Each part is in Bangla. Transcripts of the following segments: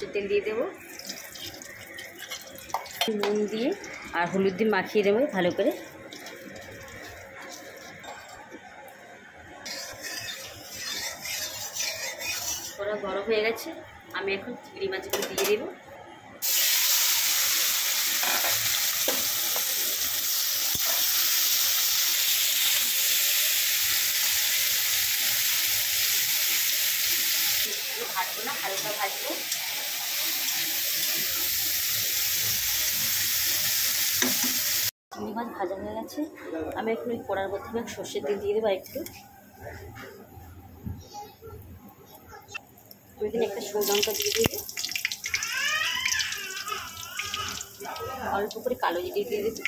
তেল দিয়ে দেবো, নুন দিয়ে আর হলুদ দিয়ে মাখিয়ে দেবো ভালো করে। কড়া গরম হয়ে গেছে, আমি এখন চিংড়ি মাছগুলো দিয়ে দেবো। ভাজবো না, হালকা ভাজবো। চিংড়ি মাছ ভাজা হয়ে গেছে, আমি এখন ওই কড়ার মধ্যে সর্ষের তেল দিয়ে দেবো একটু। আমি এখানে একটা শুকনো লঙ্কা দিয়ে দেবো, অল্প করে কালো জিরে দিয়ে দেবো।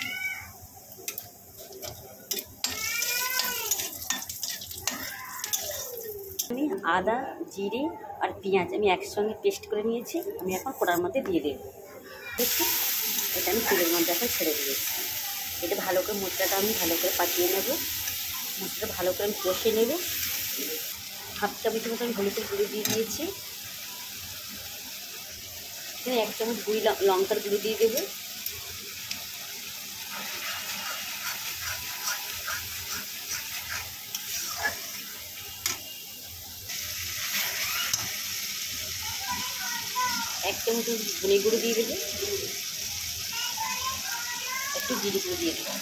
আমি আদা, জিরে আর পেঁয়াজ আমি একসঙ্গে পেস্ট করে নিয়েছি, আমি এখন কড়ার মধ্যে দিয়ে দেবো। দেখছি এটা আমি তেলের মধ্যে এখন ছেড়ে দিয়েছি। এটা ভালো করে মশলাটা আমি ভালো করে পাকিয়ে নেব। মশলাটা ভালো করে আমি কষে নেব। হাফ চামচের মতো আমি হলুদের গুঁড়ো দিয়ে দিয়েছি। এখানে 1 চামচ লঙ্কার গুঁড়ো দিয়ে দেবো। এক চামচ ধনে গুঁড়ো দিয়ে দেবো, একটু জিরে গুঁড়ো দিয়ে দেবো।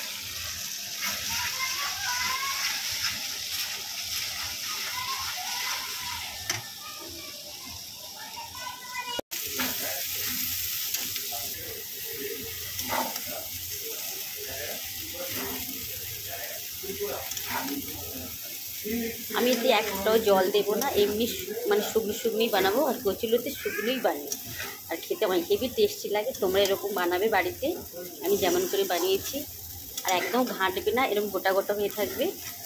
আমি এতে একটাও জল দেবো না, এমনি মানে শুকনো শুকনোই বানাবো। আর কচুলতি শুকনোই বানাই, আর খেতে আমার হেভি টেস্টি লাগে। তোমরা এরকম বানাবে বাড়িতে, আমি যেমন করে বানিয়েছি। আর একদম ঘাঁটবে না, এরকম গোটা গোটা হয়ে থাকবে।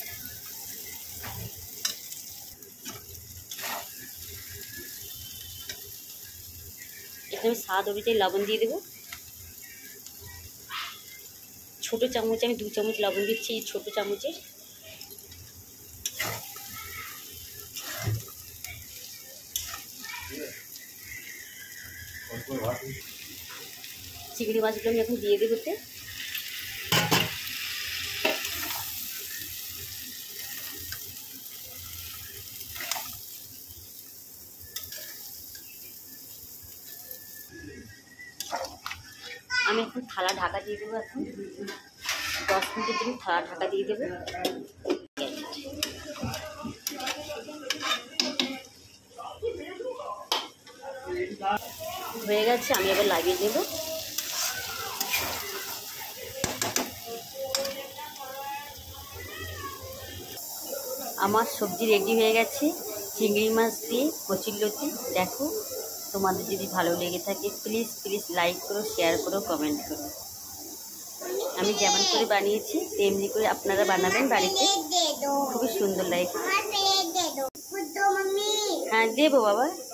এখানে আমি স্বাদ অনুযায়ী লবণ দিয়ে দেবো। ছোটো চামচ আমি 2 চামচ লবণ দিচ্ছি, এই ছোটো চামচের। চিংড়ি মাছগুলো আমি এখন দিয়ে দেবো। আমি এখন থালা ঢাকা দিয়ে দেবো। এখন 10 মিনিটের জন্য থালা ঢাকা দিয়ে দেবো। হয়ে গেছে, আমি এবার লাগিয়ে দেবো। আমার সবজি রেডি হয়ে গেছে, চিংড়ি মাছ দিয়ে কচুরলতি। দেখো, তোমাদের যদি ভালো লেগে থাকে প্লিজ প্লিজ লাইক করো, শেয়ার করো, কমেন্ট করো। আমি যেমন করে বানিয়েছি তেমনি করে আপনারা বানাবেন বাড়িতে, খুবই সুন্দর লাগে। হ্যাঁ দেবো বাবা।